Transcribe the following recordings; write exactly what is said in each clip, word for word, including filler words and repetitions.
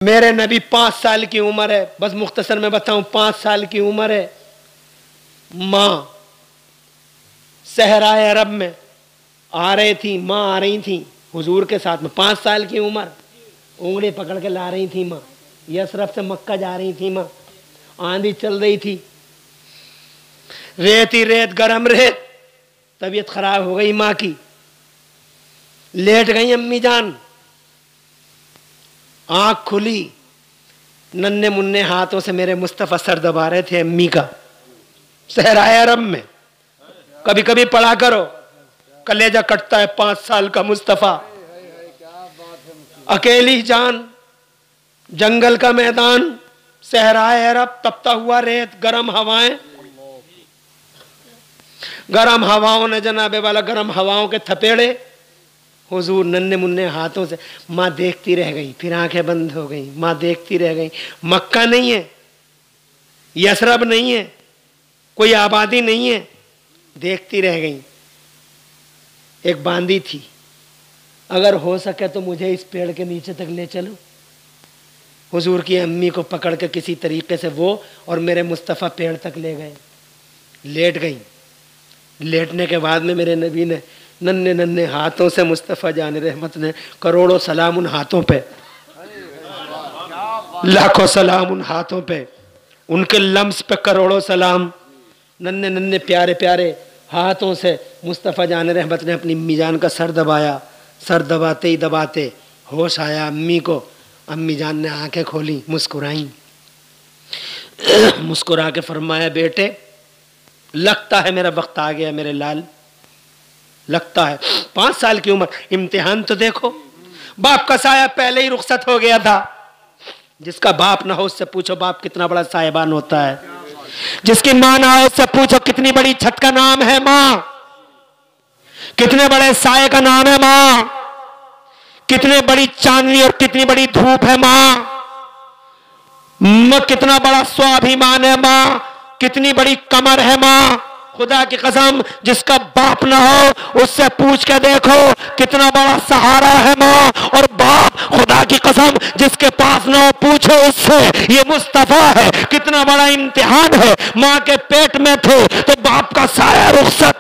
मेरे नबी पांच साल की उम्र है, बस मुख्तसर में बताऊं, पांच साल की उम्र है। माँ सहराए अरब में आ रही थी, माँ आ रही थी हुजूर के साथ में, पांच साल की उम्र, उंगली पकड़ के ला रही थी माँ। यसरफ से मक्का जा रही थी माँ, आंधी चल रही थी, रेत ही रेत, गरम रेत, तबीयत खराब हो गई माँ की, लेट गई अम्मी जान। आंख खुली, नन्हे मुन्ने हाथों से मेरे मुस्तफा सर दबा रहे थे अम्मी का, सहराए अरब में। कभी कभी पढ़ा करो, कलेजा कटता है। पांच साल का मुस्तफा, अकेली जान, जंगल का मैदान, सहराए अरब, तपता हुआ रेत, गरम हवाएं। गरम हवाओं ने जनाबे वाला, गरम हवाओं के थपेड़े, हुजूर नन्हे मुन्ने हाथों से। माँ देखती रह गई, फिर आंखें बंद हो गई। माँ देखती रह गई। मक्का नहीं है, यसरब नहीं है, कोई आबादी नहीं है, देखती रह गई। एक बांदी थी, अगर हो सके तो मुझे इस पेड़ के नीचे तक ले चलो। हुजूर की अम्मी को पकड़ के किसी तरीके से वो और मेरे मुस्तफ़ा पेड़ तक ले गए। लेट गई। लेटने के बाद में मेरे नबी ने नन्हे नन्हे हाथों से, मुस्तफ़ा जान रहमत ने, करोड़ों सलाम उन हाथों पे, लाखों सलाम उन हाथों पे, उनके लम्स पे करोड़ों सलाम। नन्हे नन्हे प्यारे प्यारे हाथों से मुस्तफ़ा जान रहमत ने अपनी अम्मी जान का सर दबाया। सर दबाते ही दबाते होश आया अम्मी को। अम्मी जान ने आंखें खोली, मुस्कुराई, मुस्कुरा के फरमाया, बेटे लगता है मेरा वक्त आ गया मेरे लाल, लगता है। पांच साल की उम्र, इम्तिहान तो देखो। बाप का साया पहले ही रुखसत हो गया था। जिसका बाप ना हो उससे पूछो बाप कितना बड़ा साहिबान होता है। जिसकी मां ना हो उससे पूछो कितनी बड़ी छत का नाम है मां, कितने बड़े साये का नाम है मां, कितने बड़ी चांदनी और कितनी बड़ी धूप है मां, मां कितना बड़ा स्वाभिमान है मां, कितनी बड़ी कमर है मां। खुदा की कसम, जिसका बाप ना हो उससे पूछ के देखो कितना बड़ा सहारा है मां। और बाप, खुदा की कसम, जिसके पास ना हो पूछो उससे, ये मुस्तफा है, कितना बड़ा इम्तिहान है। मां के पेट में थे तो बाप का साया रुखसत।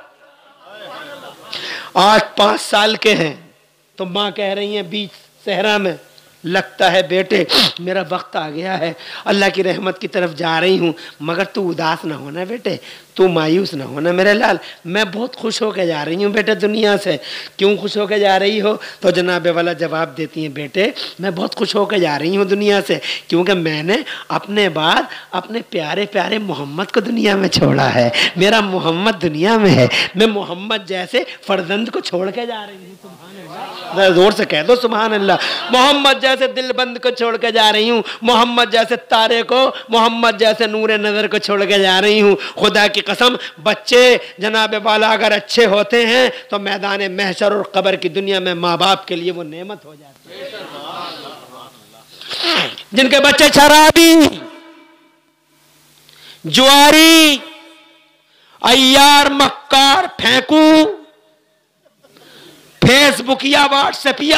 आज पांच साल के हैं तो मां कह रही है बीच सहरा में, लगता है बेटे मेरा वक्त आ गया है, अल्लाह की रहमत की तरफ जा रही हूँ। मगर तू उदास ना होना बेटे, तू मायूस ना होना मेरे लाल, मैं बहुत खुश होकर जा रही हूँ बेटे दुनिया से। क्यों खुश होकर जा रही हो? तो जनाबे वाला जवाब देती हैं, बेटे मैं बहुत खुश होकर जा रही हूँ दुनिया से, क्योंकि मैंने अपने बाद अपने प्यारे प्यारे मोहम्मद को दुनिया में छोड़ा है। मेरा मोहम्मद दुनिया में है, मैं मोहम्मद जैसे फर्जंद को छोड़ के जा रही हूँ। सुभान अल्लाह, जोर से कह दो सुभान अल्लाह। मोहम्मद जैसे दिलबंद को छोड़ के जा रही हूँ, मोहम्मद जैसे तारे को, मोहम्मद जैसे नूरे नजर को छोड़ के जा रही हूँ। खुदा की कसम, बच्चे जनाबे वाला अगर अच्छे होते हैं तो मैदान महशर और कब्र की दुनिया में माँ बाप के लिए वो नेमत हो जाती है। जिनके बच्चे शराबी, जुआरी, अय्यार, मक्कार, फेंकू, फेसबुकिया, व्हाट्सएपिया,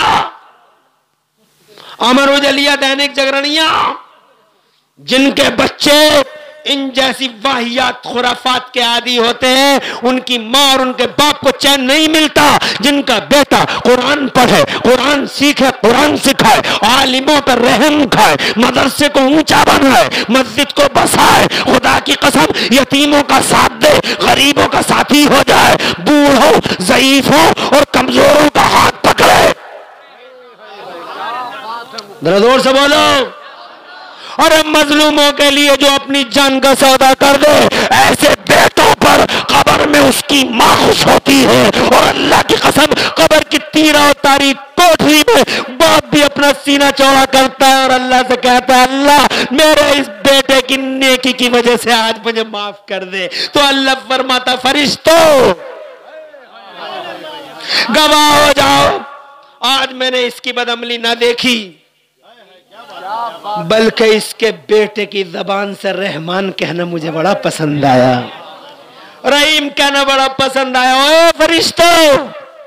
अमर उजलिया, दैनिक जागरणिया, जिनके बच्चे इन जैसी वाहियात खुराफात के आदी होते हैं, उनकी माँ और उनके बाप को चैन नहीं मिलता। जिनका बेटा कुरान पढ़े, कुरान सीखे, कुरान सिखाए, आलिमों पर रहम खाए, मदरसे को ऊंचा बनाए, मस्जिद को बसाए, खुदा की कसम यतीमों का साथ दे, गरीबों का साथी हो जाए, बूढ़ों, ज़ईफों और कमजोरों का हाथ पकड़े। जरा जोर से बोलो। और मजलूमों के लिए जो अपनी जान का सौदा कर दे, ऐसे बेटों पर कब्र में उसकी मां खुश होती है। और अल्लाह की कसम, कब्र की तीरा और तारीख कोठरी में बाप भी अपना सीना चौड़ा करता है और अल्लाह से कहता है, अल्लाह मेरे इस बेटे की नेकी की वजह से आज मुझे माफ कर दे। तो अल्लाह फरमाता, फरिश्तों गवाह हो जाओ, आज मैंने इसकी बदअमली ना देखी, बल्कि इसके बेटे की जबान से रहमान कहना मुझे बड़ा पसंद आया, रहीम कहना बड़ा पसंद आया। ओ फरिश्तों,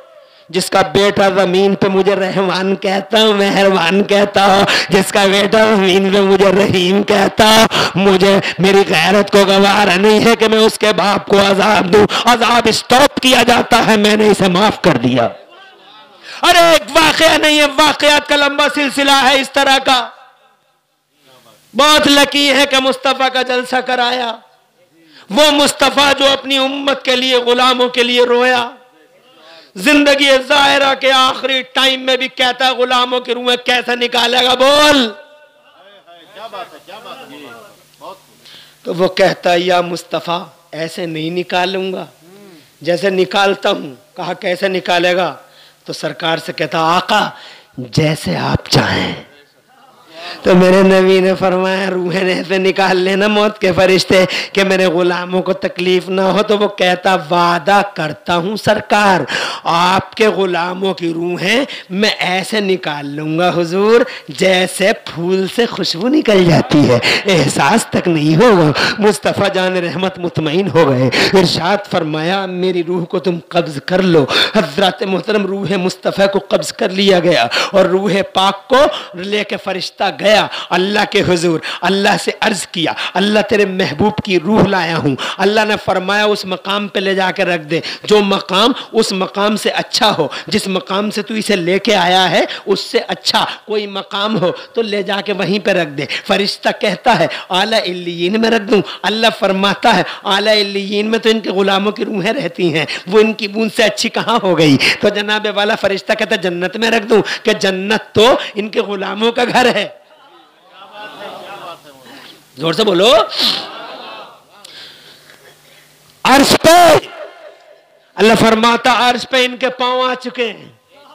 जिसका बेटा जमीन पे मुझे रहमान कहता हूँ, मेहरबान कहता हो, जिसका बेटा जमीन पे मुझे रहीम कहता हो, मुझे मेरी गैरत को गवारा नहीं है कि मैं उसके बाप को अजाब दूं। अजाब स्टॉप किया जाता है, मैंने इसे माफ कर दिया। अरे एक वाकया नहीं है, वाकयात का लंबा सिलसिला है इस तरह का। बहुत लकी है कि मुस्तफा का जलसा कराया, वो मुस्तफा जो अपनी उम्मत के लिए, गुलामों के लिए रोया। जिंदगी ज़ाहिरा के आखिरी टाइम में भी कहता गुलामों की रूहें कैसे निकालेगा, बोल। क्या बात है, क्या बात है। तो वो कहता या मुस्तफा ऐसे नहीं निकालूंगा जैसे निकालता हूं। कहा कैसे निकालेगा? तो सरकार से कहता आका जैसे आप चाहें। तो मेरे नबी ने फरमाया रूहें ऐसे निकाल लेना मौत के फरिश्ते कि मेरे गुलामों को तकलीफ ना हो। तो वो कहता वादा करता हूं सरकार, आपके गुलामों की रूहें मैं ऐसे निकाल लूंगा हुजूर जैसे फूल से खुशबू निकल जाती है, एहसास तक नहीं होगा। मुस्तफ़ा जान रहमत मुतमईन हो गए, इरशाद फरमाया मेरी रूह को तुम कब्ज कर लो। हजरत मोहतरम रूह मुस्तफ़ा को कब्ज कर लिया गया और रूह पाक को लेके फरिश्ता गया अल्लाह के हुजूर। अल्लाह से अर्ज किया अल्लाह तेरे महबूब की रूह लाया हूं। अल्लाह ने फरमाया उस मकाम पे ले जाकर रख दे, जो मकाम उस मकाम से अच्छा हो, जिस मकाम से तू इसे लेके आया है उससे अच्छा कोई मकाम हो तो ले जाके वहीं पे रख दे। फरिश्ता कहता है आला इल्लियीन में रख दूं। अल्लाह फरमाता है आला इल्लियीन में तो इनके गुलामों की रूहें रहती हैं, वो इनकी बूंद से अच्छी कहां हो गई? तो जनाब वाला फरिश्ता कहता जन्नत में रख दूं कि जन्नत तो इनके गुलामों का घर है। जोर से बोलो। अर्श पे अल्लाह फरमाता अर्श पे इनके पांव आ चुके हैं,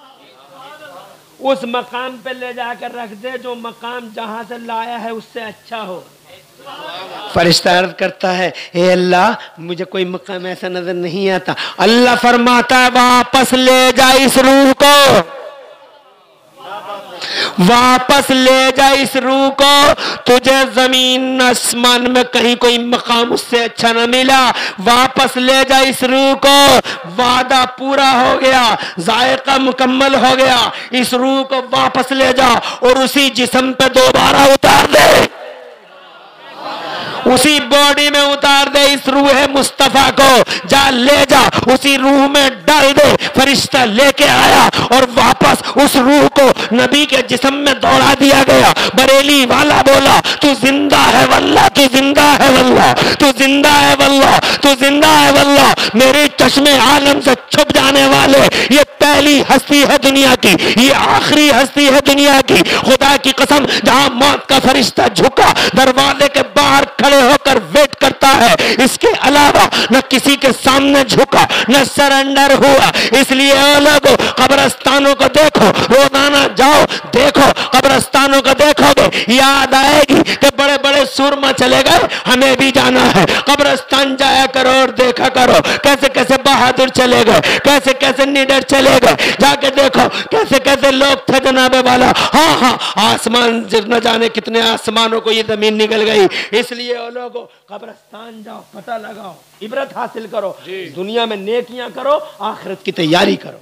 उस मकाम पे ले जाकर रख दे जो मकाम जहां से लाया है उससे अच्छा हो। फरिश्ता अर्ज करता है ए अल्लाह मुझे कोई मकाम ऐसा नजर नहीं आता। अल्लाह फरमाता है वापस ले जा इस रूह को, वापस ले जा इस रूह को। तुझे जमीन आसमान में कहीं कोई मकाम उससे अच्छा न मिला, वापस ले जा इस रूह को। वादा पूरा हो गया, जायका मुकम्मल हो गया, इस रूह को वापस ले जा और उसी जिस्म पे दोबारा उतार दे, उसी बॉडी में उतार दे इस रूह मुस्तफा को। जा ले जा उसी रूह में डाल दे। फरिश्ता लेके आया और वापस उस रूह को नबी के जिस्म में दौड़ा दिया गया। बरेली वाला बोला तू जिंदा है वल्लाह, तू जिंदा है वल्लाह, तू जिंदा है वल्लाह, तू जिंदा है वल्लाह। मेरे चश्मे आलम से छुप जाने वाले ये पहली हस्ती है दुनिया की, ये आखिरी हस्ती है दुनिया की। खुदा की कसम जहां मौत का फरिश्ता झुका दरवाजे के बाहर खड़े होकर वेट करता है, इसके अलावा न किसी के सामने झुका न सरेंडर हुआ। इसलिए लोगों कब्रस्तानों को देखो, रोजाना जाओ देखो कब्रस्तानों को देखोगे याद आएगी कि बड़े बड़े सुरमा चले गए, हमें भी जाना है। कब्रस्तान जाया करो और देखा करो कैसे कैसे बहादुर चले गए, कैसे कैसे निडर चले गए। जाके देखो कैसे कैसे लोग थे जनाबे वाला। हाँ हाँ आसमान न जाने कितने आसमानों को ये जमीन निकल गई। इसलिए लोगों कब्रस्तान जाओ, पता लगाओ, इबरत हासिल करो, दुनिया में नेकियां करो, आखिरत की तैयारी करो।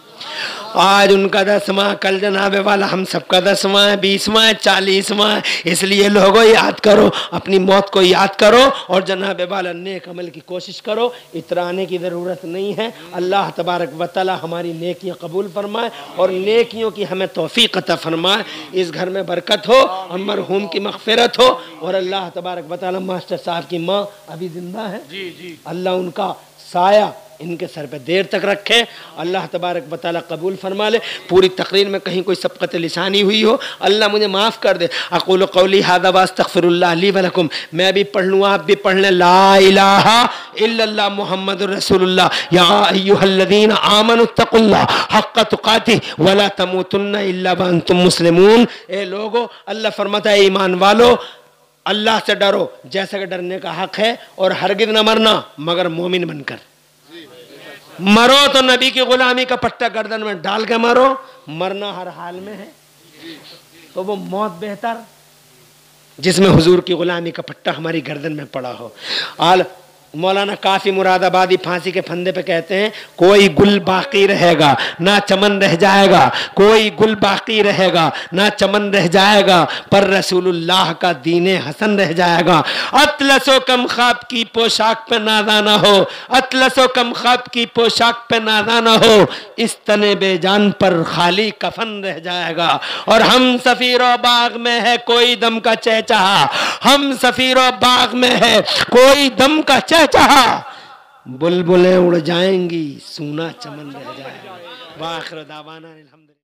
आज उनका दसवां, कल जनाबे वाला हम सबका दसवां है, बीसवां है, चालीसवां है। इसलिए लोगों याद करो, अपनी मौत को याद करो और जनाबे वाला नेक अमल की कोशिश करो। इतराने की ज़रूरत नहीं है। अल्लाह तबारक व तआला हमारी नेकियां कबूल फरमाए और नेकियों की हमें तौफीक अता फरमाए। इस घर में बरकत हो और मरहूम की मग़फ़िरत हो। और अल्लाह तबारक व तआला मास्टर साहब की माँ अभी जिंदा है, जी जी, अल्लाह उनका साया इनके सर पे देर तक रखे। अल्लाह तबारक व तआला कबूल फरमा ले। पूरी तकरीर में कहीं कोई सबक़त लिसानी हुई हो अल्लाह मुझे माफ़ कर दे। अक़ूलु क़ौली हाज़ा व अस्तग़फ़िरुल्लाह ली व लकुम। मैं भी पढ़ लूँ, आप भी पढ़ लें। ला इलाहा इल्लल्लाह मुहम्मदुर रसूलुल्लाह। या अय्युहल्लज़ीना आमनुत्तक़ुल्लाह हक़्क़ तुक़ातिह व ला तमूतुन्ना इल्ला व अंतुम मुस्लिमून। ए लोगो अल्लाह फरमाता है ईमान वालो अल्लाह से डरो जैसे कि डरने का हक़ है और हरगिज़ न मरना मगर मोमिन बनकर। मरो तो नबी की गुलामी का पट्टा गर्दन में डाल के मरो, मरना हर हाल में है तो वो मौत बेहतर जिसमें हुजूर की गुलामी का पट्टा हमारी गर्दन में पड़ा हो। आल मौलाना काफी मुरादाबादी फांसी के फंदे पे कहते हैं, कोई गुल बाकी रहेगा ना चमन रह जाएगा, कोई गुल बाकी रहेगा ना चमन रह जाएगा, पर रसूलुल्लाह का दीने हसन रह जाएगा। अतलसो कम ख्वाब की पोशाक पे नादाना हो, अतलसो कम ख्वाब की पोशाक पे नादाना हो, इस तने बेजान पर खाली कफन रह जाएगा। और हम सफीरो बाग में है कोई दम का चहचहा, हम सफीरो बाग में है कोई दम का चहचहा, बुलबुलें उड़ जाएंगी सूना चमन रह जाएगा। वाखिर दावाना।